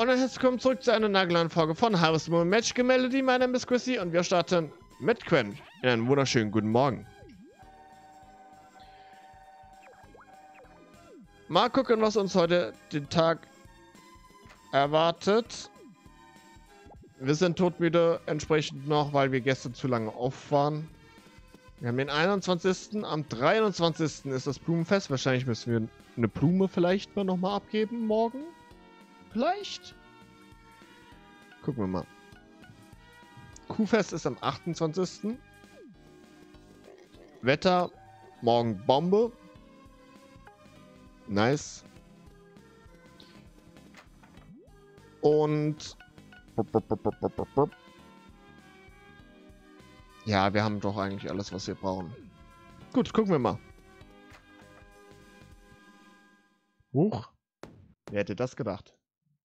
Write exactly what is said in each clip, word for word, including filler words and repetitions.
Und dann herzlich willkommen zurück zu einer nagelneuen Folge von Harvest Moon Magic Melody. Mein Name ist Chrissy und wir starten mit Quen in einen wunderschönen guten Morgen. Mal gucken, was uns heute den Tag erwartet. Wir sind todmüde entsprechend noch, weil wir gestern zu lange auf waren. Wir haben den einundzwanzigsten Am dreiundzwanzigsten ist das Blumenfest. Wahrscheinlich müssen wir eine Blume vielleicht mal nochmal abgeben morgen. Vielleicht? Gucken wir mal. Kuhfest ist am achtundzwanzigsten Wetter morgen Bombe. Nice. Und ja, wir haben doch eigentlich alles, was wir brauchen. Gut, gucken wir mal. Huch. Wer hätte das gedacht?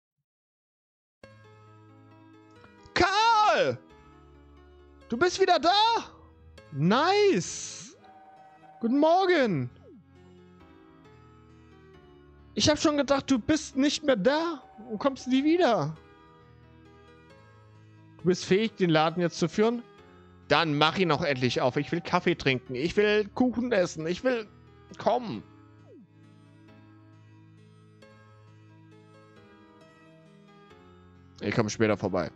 Karl! Du bist wieder da? Nice! Guten Morgen! Ich habe schon gedacht, du bist nicht mehr da und kommst nie wieder. Du bist fähig, den Laden jetzt zu führen? Dann mach ihn auch endlich auf. Ich will Kaffee trinken. Ich will Kuchen essen. Ich will... Komm. Ich komme später vorbei.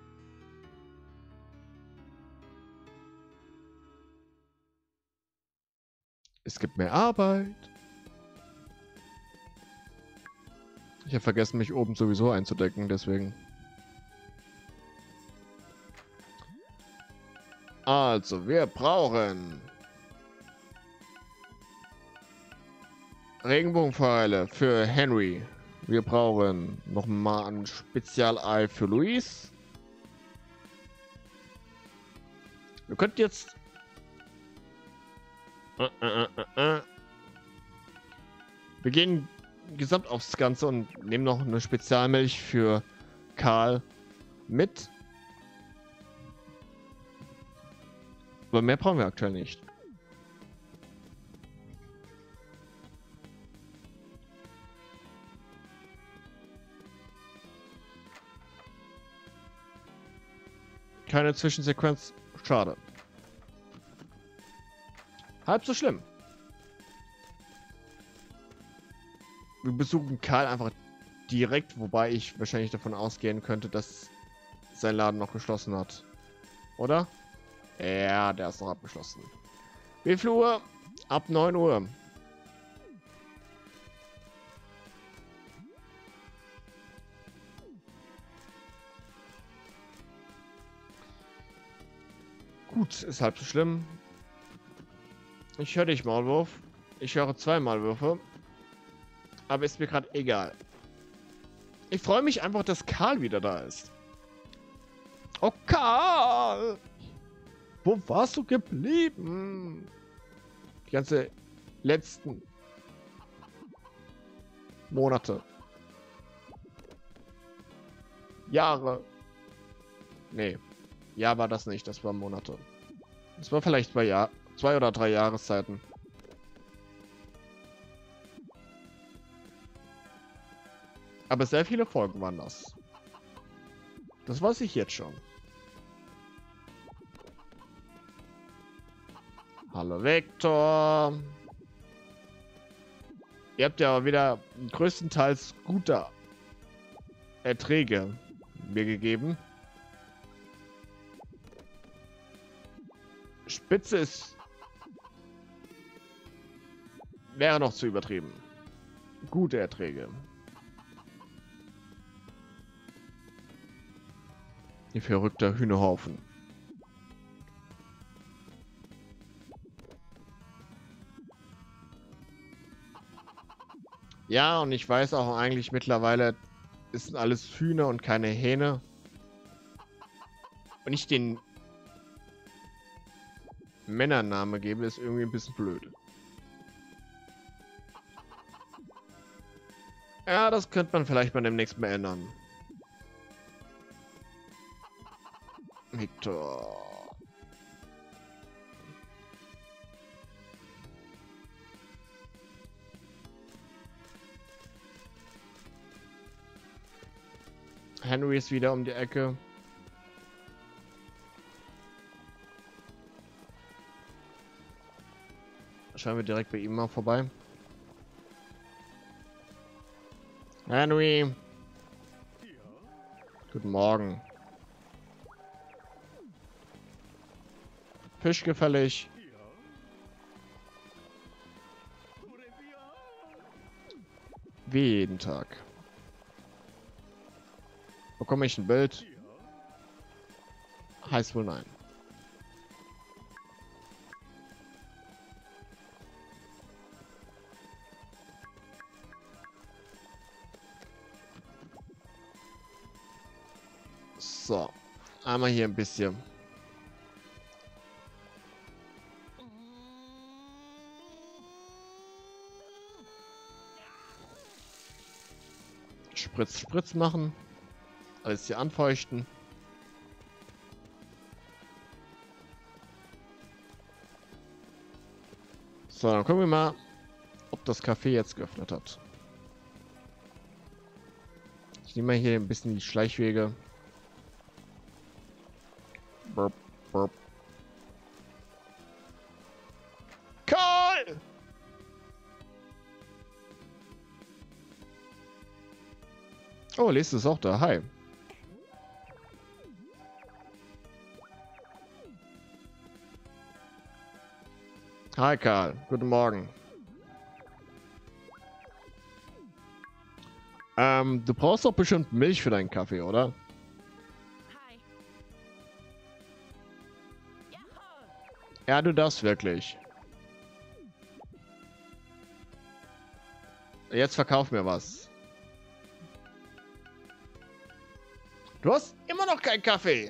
Es gibt mehr Arbeit. Ich habe vergessen, mich oben sowieso einzudecken, deswegen. Also, wir brauchen Regenbogenpfeile für Henry. Wir brauchen nochmal ein Spezialei für Luis. Wir könnten jetzt... Äh, äh, äh, äh. Wir gehen gesamt aufs Ganze und nehmen noch eine Spezialmilch für Karl mit. Aber mehr brauchen wir aktuell nicht. Keine Zwischensequenz. Schade. Halb so schlimm. Wir besuchen Karl einfach direkt, wobei ich wahrscheinlich davon ausgehen könnte, dass sein Laden noch geschlossen hat. Oder? Ja, der ist noch abgeschlossen. Wie viel Uhr? Ab neun Uhr. Gut, ist halb so schlimm. Ich höre dich, Maulwurf. Ich höre zwei Maulwürfe. Aber ist mir gerade egal. Ich freue mich einfach, dass Karl wieder da ist. Oh, Karl! Wo warst du geblieben? Die ganze letzten Monate. Jahre. Nee. Jahr war das nicht, das war Monate. Das war vielleicht zwei Jahr, zwei oder drei Jahreszeiten. Aber sehr viele Folgen waren das. Das weiß ich jetzt schon. Hallo Vektor. Ihr habt ja wieder größtenteils gute Erträge mir gegeben. Spitze ist... wäre noch zu übertrieben. Gute Erträge. Ihr verrückter Hühnerhaufen. Ja, und ich weiß auch eigentlich mittlerweile, es sind alles Hühner und keine Hähne. Und ich den Männername gebe, ist irgendwie ein bisschen blöd. Ja, das könnte man vielleicht mal demnächst mal ändern. Victor. Henry ist wieder um die Ecke. Schauen wir direkt bei ihm mal vorbei. Henry. Guten Morgen. Fisch gefällig. Wie jeden Tag. Bekomme ich ein Bild? Heißt wohl nein. So, einmal hier ein bisschen. Spritz, Spritz machen. Alles hier anfeuchten. So, dann gucken wir mal, ob das Café jetzt geöffnet hat. Ich nehme mal hier ein bisschen die Schleichwege. Burp, burp. Karl! Oh, Lies ist auch da. Hi. Hi, Karl. Guten Morgen. Ähm, du brauchst doch bestimmt Milch für deinen Kaffee, oder? Hi. Ja, du darfst wirklich. Jetzt verkauf mir was. Du hast immer noch keinen Kaffee.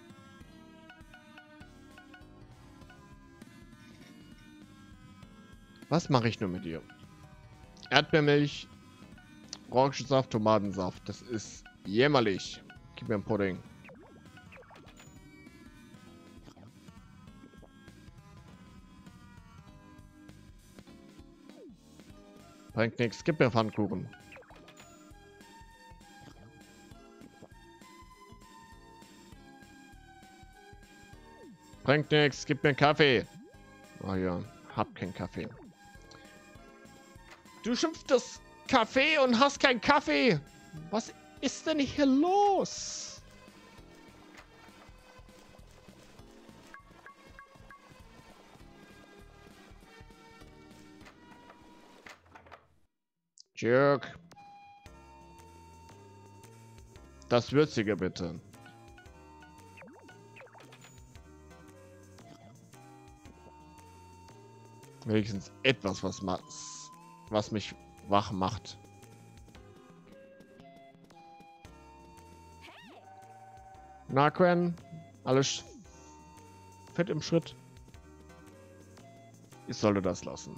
Was mache ich nur mit dir? Erdbeermilch, Orangensaft, Tomatensaft. Das ist jämmerlich. Gib mir einen Pudding. Bringt nichts. Gib mir Pfannkuchen. Bringt nichts. Gib mir einen Kaffee. Oh ja, hab keinen Kaffee. Du schimpfst das Kaffee und hast keinen Kaffee. Was ist denn hier los? Jerk. Das Würzige bitte. Wenigstens etwas, was, was mich wach macht. Na, Quen, alles fett im Schritt. Ich sollte das lassen.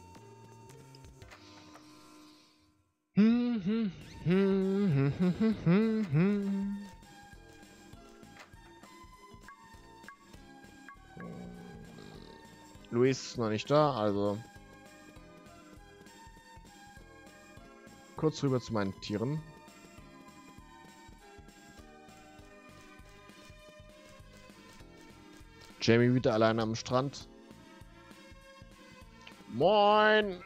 Luis ist noch nicht da, also kurz rüber zu meinen Tieren. Jamie wieder alleine am Strand. Moin!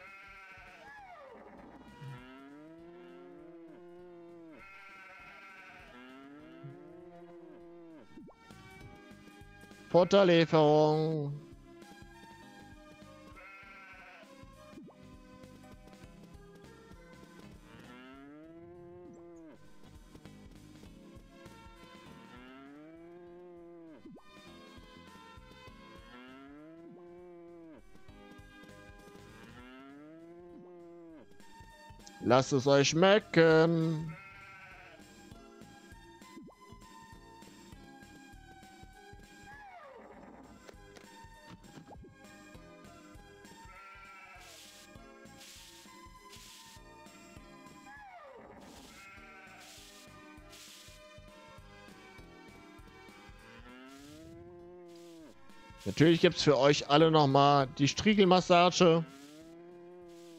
Futterlieferung. Lasst es euch schmecken. Natürlich gibt es für euch alle noch mal die Striegelmassage.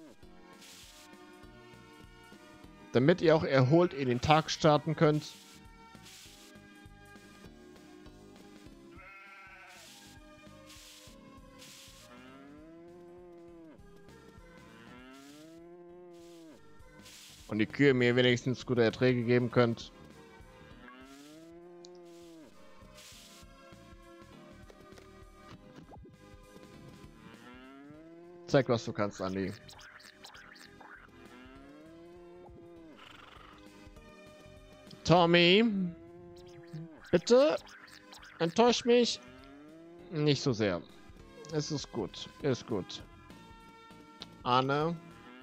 Damit ihr auch erholt in den Tag starten könnt. Und die Kühe mir wenigstens gute Erträge geben könnt. Zeig, was du kannst, Andi. Tommy, bitte enttäuscht mich nicht so sehr. Es ist gut, ist gut. Anne.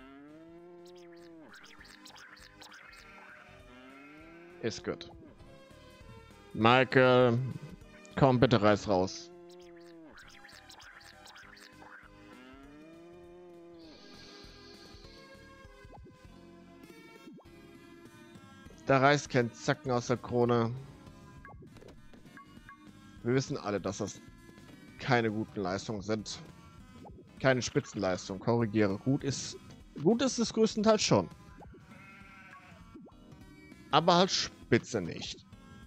Ist gut. Michael, komm bitte, reiß raus. Da reißt kein Zacken aus der Krone. Wir wissen alle, dass das keine guten Leistungen sind. Keine Spitzenleistung. Korrigiere. Gut ist, gut ist es größtenteils schon. Aber halt spitze nicht.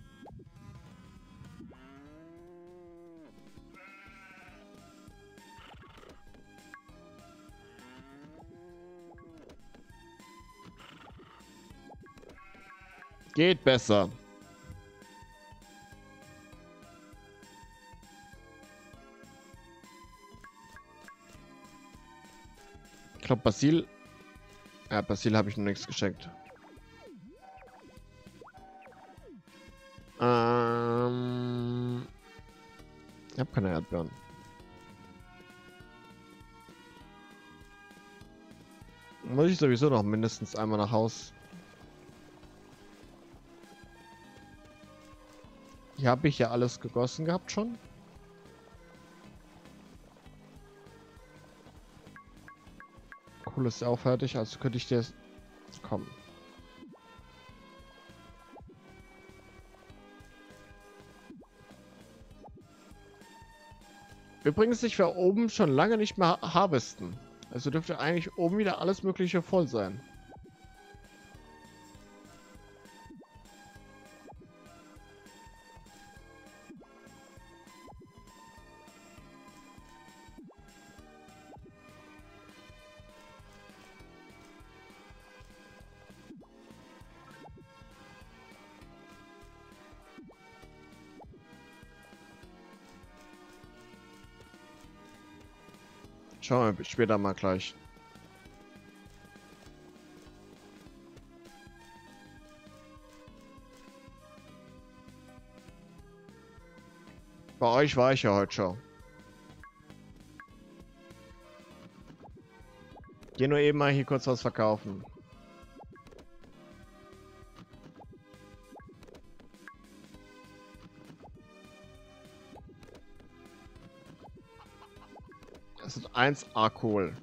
Geht besser. Ich glaube, Basil. Ja, Basil habe ich noch nichts geschenkt. Ähm, ich habe keine Erdbeeren. Muss ich sowieso noch mindestens einmal nach Haus. Hier habe ich ja alles gegossen gehabt schon. Cool, ist ja auch fertig, also könnte ich dir kommen. Übrigens, ich war oben schon lange nicht mehr harvesten. Also dürfte eigentlich oben wieder alles Mögliche voll sein. Schauen wir später mal gleich. Bei euch war ich ja heute schon. Geh nur eben mal hier kurz was verkaufen. Das ist eins A Kohl.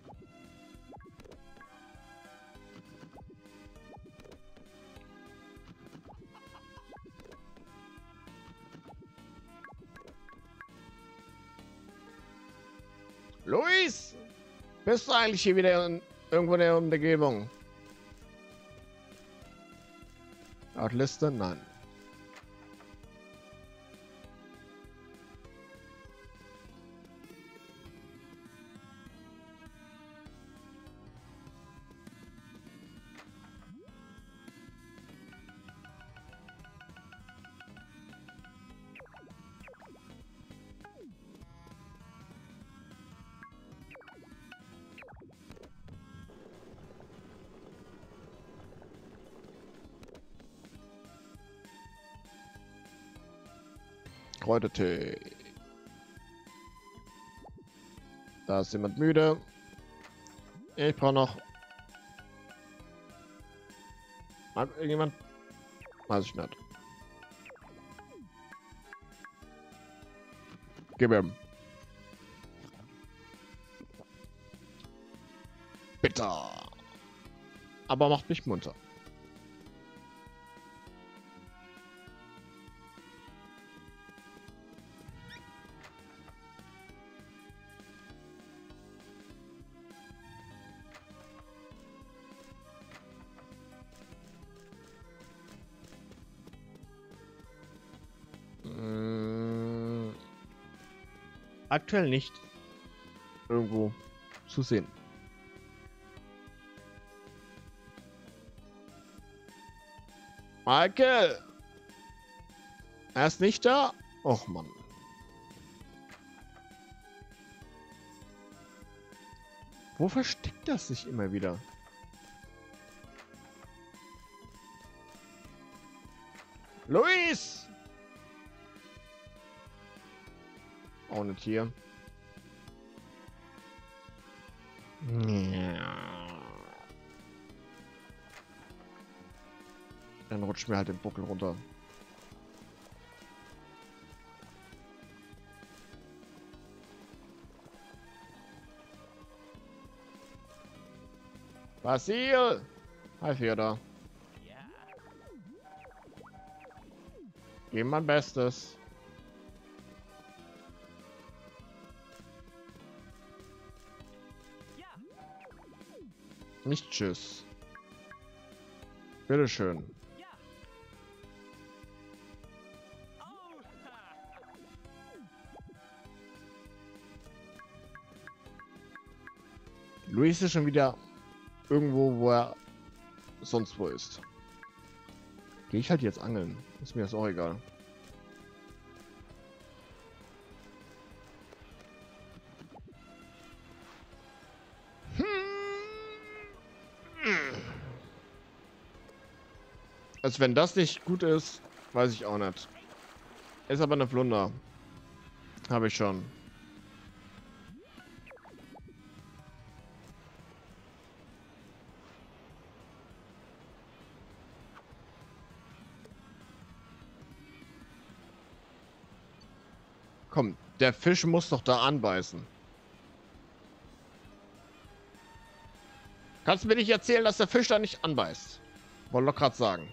Luis! Bist du eigentlich hier wieder in, irgendwo in der Umgebung? Artliste? Nein. Kräutertee. Da ist jemand müde. Ich brauche noch. Mag irgendjemand? Weiß ich nicht. Gib ihm. Bitter. Aber macht mich munter. Aktuell nicht irgendwo zu sehen. Michael! Er ist nicht da? Och, Mann. Wo versteckt das sich immer wieder? Luis! Auch nicht hier. Ja. Dann rutscht mir halt den Buckel runter. Basil! Hi, Fiona. Gib mein Bestes. Nicht tschüss. Bitteschön. Luis ist schon wieder irgendwo, wo er sonst wo ist. Gehe ich halt jetzt angeln. Ist mir das auch egal. Also wenn das nicht gut ist, weiß ich auch nicht. Ist aber eine Flunder. Habe ich schon. Komm, der Fisch muss doch da anbeißen. Kannst du mir nicht erzählen, dass der Fisch da nicht anbeißt? Wollte doch gerade sagen.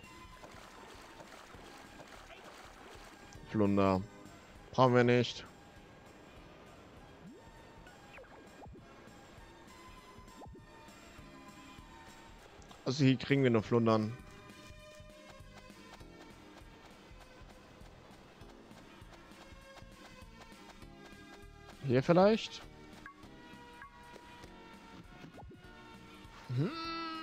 Flunder. Brauchen wir nicht. Also hier kriegen wir nur Flundern. Hier vielleicht? Hm.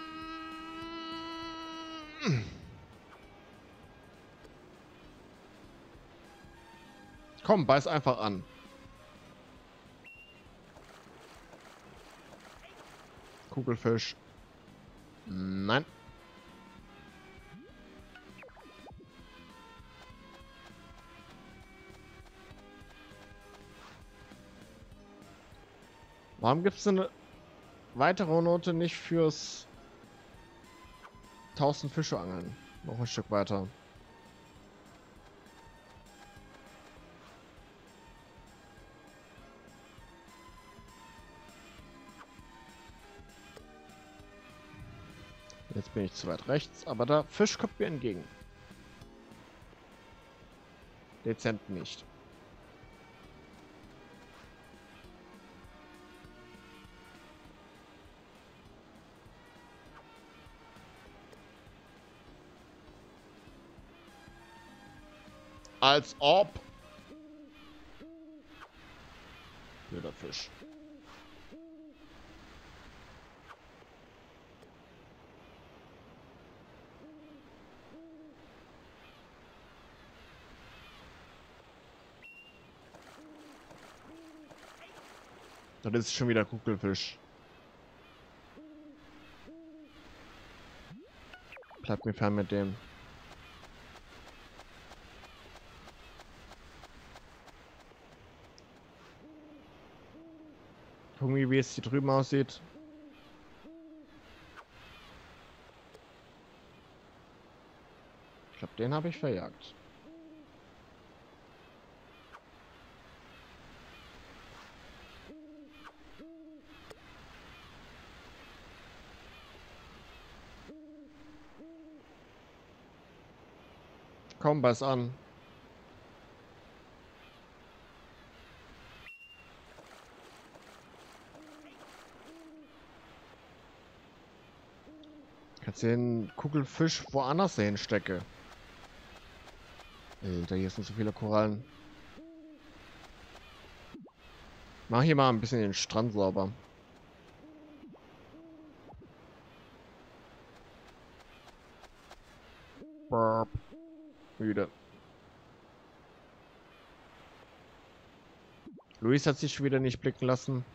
Komm, beiß einfach an. Kugelfisch. Nein. Warum gibt es eine weitere Note nicht fürs tausend Fische angeln? Noch ein Stück weiter. Jetzt bin ich zu weit rechts, aber der Fisch kommt mir entgegen. Dezent nicht. Als ob. Blöder Fisch. Das ist schon wieder Kugelfisch. Bleibt mir fern mit dem. Gucken wir, wie es hier drüben aussieht. Ich glaube, den habe ich verjagt. Komm, beiß an. Kannst du den Kugelfisch woanders hin stecke? Alter, hier sind so viele Korallen. Mach hier mal ein bisschen den Strand sauber. Burp. Müde. Luis hat sich wieder nicht blicken lassen.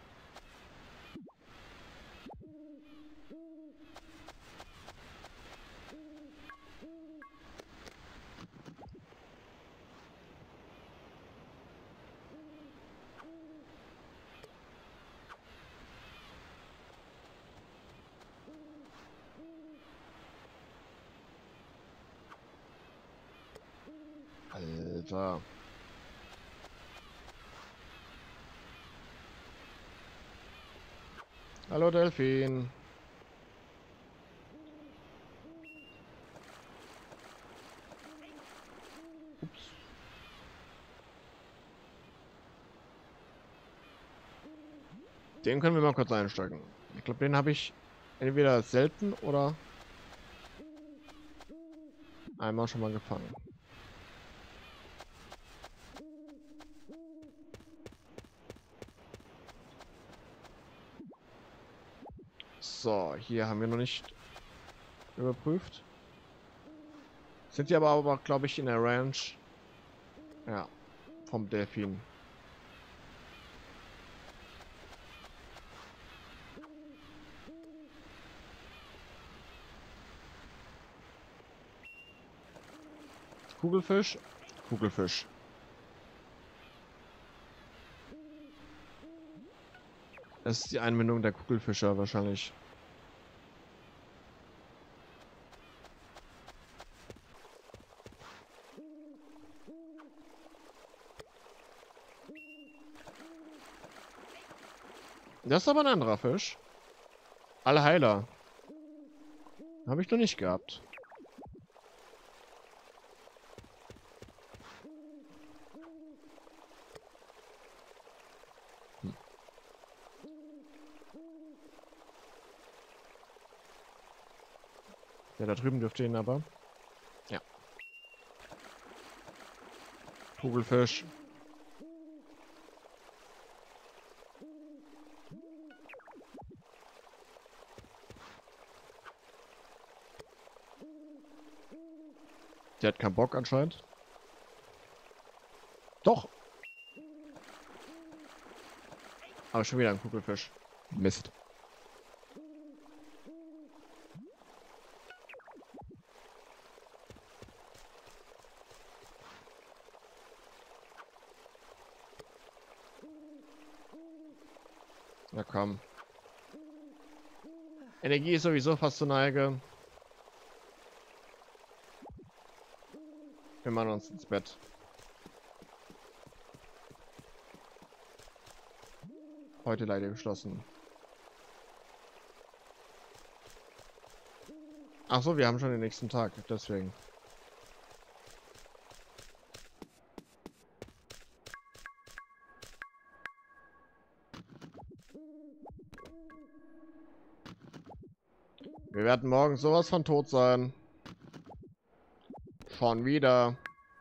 Alter. Hallo Delfin. Ups. Den können wir mal kurz einsteigen. Ich glaube, den habe ich entweder selten oder einmal schon mal gefangen. So, hier haben wir noch nicht überprüft. Sind die aber, aber glaube ich, in der Range. Ja, vom Delfin. Kugelfisch, Kugelfisch. Das ist die Einbindung der Kugelfischer wahrscheinlich. Das ist aber ein anderer Fisch. Allheiler. Habe ich noch nicht gehabt. Hm. Ja, da drüben dürfte ihn aber. Ja. Kugelfisch. Der hat keinen Bock anscheinend. Doch. Aber schon wieder ein Kugelfisch. Mist. Na komm. Energie ist sowieso fast zur Neige. Wir machen uns ins Bett. Heute leider geschlossen. Ach so, wir haben schon den nächsten Tag, deswegen. Wir werden morgen sowas von tot sein. Schon wieder.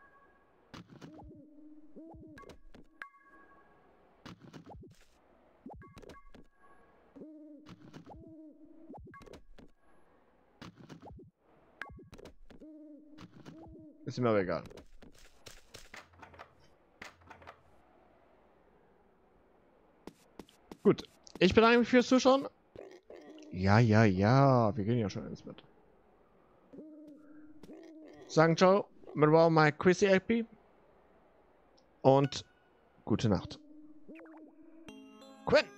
Ist mir aber egal. Gut. Ich bedanke mich fürs Zuschauen. Ja, ja, ja. Wir gehen ja schon ins Bett. Sagen ciao. Mir war mein Quizzy L P. Und gute Nacht. Quinn!